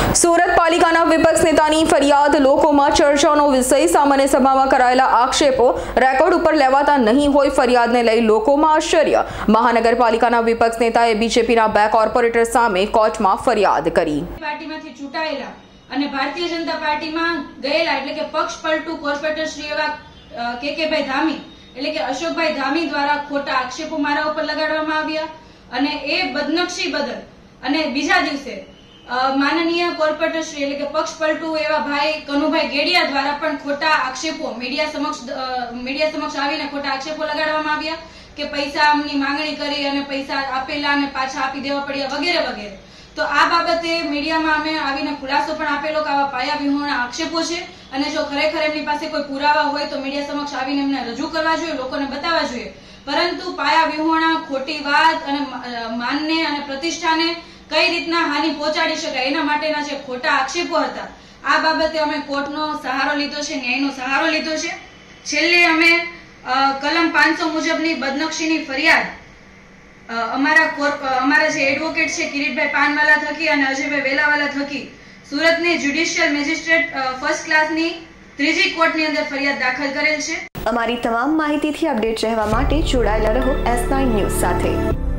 સુરત પાલિકાના વિપક્ષ નેતાની ફરિયાદ લોકોમાં ચર્ચાનો વિષય સામાન્ય સભામાં કરાયેલા આક્ષેપો રેકોર્ડ ઉપર લેવાતા નહીં હોય ફરિયાદને લઈ લોકોમાં આશ્ચર્ય મહાનગરપાલિકાના વિપક્ષ નેતાએ બીજેપીના 2 કોર્પોરેટર સામે કોર્ટમાં ફરિયાદ કરી પાર્ટીમાંથી ચૂંટાયેલા અને ભારતીય જનતા પાર્ટીમાં ગયેલા એટલે કે પક્ષ પલટુ કોર્પોરેટર શ્રી એવા કેકેભાઈ ધામી એટલે કે અશોકભાઈ ધામી દ્વારા ખોટા આક્ષેપો મારા ઉપર લગાડવામાં આવ્યા અને એ બદનક્ષી બદલ અને બીજા દિવસે માનનીય કોર્પોરેટર શ્રી એટલે કે પક્ષ પલટુ એવા ભાઈ કનુભાઈ ગેડિયા દ્વારા પણ ખોટા આક્ષેપો મીડિયા સમક્ષ આવીને ખોટા આક્ષેપો લગાડવામાં આવ્યા કે પૈસાની માંગણી કરી અને પૈસા આપેલા અને પાછા આપી દેવા પડ્યા વગેરે વગેરે। તો આ બાબતે મીડિયામાં અમે આવીને ખુલાસો પણ આપેલો કે આવા પાયા વિહોણા આક્ષેપો છે અને જો ખરેખર એમની પાસે કોઈ પુરાવા હોય તો મીડિયા સમક્ષ આવીને એમને રજૂ કરવા જોઈએ, લોકોને બતાવવા જોઈએ, પરંતુ પાયા વિહોણા ખોટી વાત અને માનને અને પ્રતિષ્ઠાને કઈ રીતના હાનિ પહોંચાડી શકાય એના માટેના જે ખોટા આક્ષેપો હતા આ બાબતે અમે કોર્ટનો સહારો લીધો છે, ન્યાયનો સહારો લીધો છે। છેલ્લે અમે કલમ 500 મુજબની બદનક્ષીની ફરિયાદ અમારા જે એડવોકેટ છે કિરીટભાઈ પાનવાલા થકી અને અજયભાઈ વેલાવાલા થકી સુરતની જ્યુડિશિયલ મેજિસ્ટ્રેટ ફર્સ્ટ ક્લાસની 3જી કોર્ટની અંદર ફરિયાદ દાખલ કરેલ છે। અમારી તમામ માહિતીથી અપડેટ રહેવા માટે જોડાયેલા રહો S9 ન્યૂઝ સાથે।